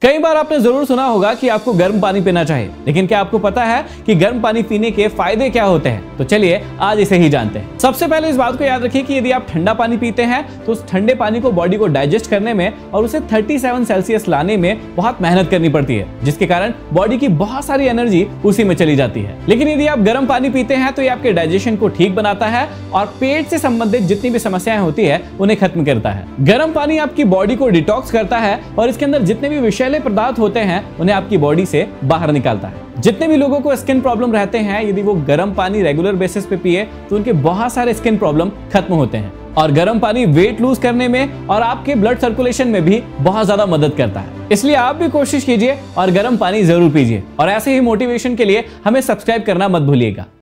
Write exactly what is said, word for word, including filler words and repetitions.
कई बार आपने जरूर सुना होगा कि आपको गर्म पानी पीना चाहिए, लेकिन क्या आपको पता है कि गर्म पानी पीने के फायदे क्या होते हैं? तो चलिए आज इसे ही जानते हैं। सबसे पहले इस बात को याद रखिए कि यदि आप ठंडा पानी पीते हैं तो उस ठंडे पानी को बॉडी को डाइजेस्ट करने में और उसे सैंतीस सेल्सियस लाने में बहुत मेहनत करनी पड़ती है, जिसके कारण बॉडी की बहुत सारी एनर्जी उसी में चली जाती है। लेकिन यदि आप गर्म पानी पीते हैं तो ये आपके डाइजेशन को ठीक बनाता है और पेट से संबंधित जितनी भी समस्याएं होती है उन्हें खत्म करता है। गर्म पानी आपकी बॉडी को डिटॉक्स करता है और इसके अंदर जितने भी विषैले पदार्थ होते हैं उन्हें आपकी बॉडी से बाहर निकालता है। जितने भी लोगों को स्किन प्रॉब्लम रहते हैं, यदि वो गर्म पानी रेगुलर बेसिस पे पिए तो उनके बहुत सारे स्किन प्रॉब्लम खत्म होते हैं। और गर्म पानी वेट लूज करने में और आपके ब्लड सर्कुलेशन में भी बहुत ज्यादा मदद करता है। इसलिए आप भी कोशिश कीजिए और गर्म पानी जरूर पीजिए। और ऐसे ही मोटिवेशन के लिए हमें सब्सक्राइब करना मत भूलिएगा।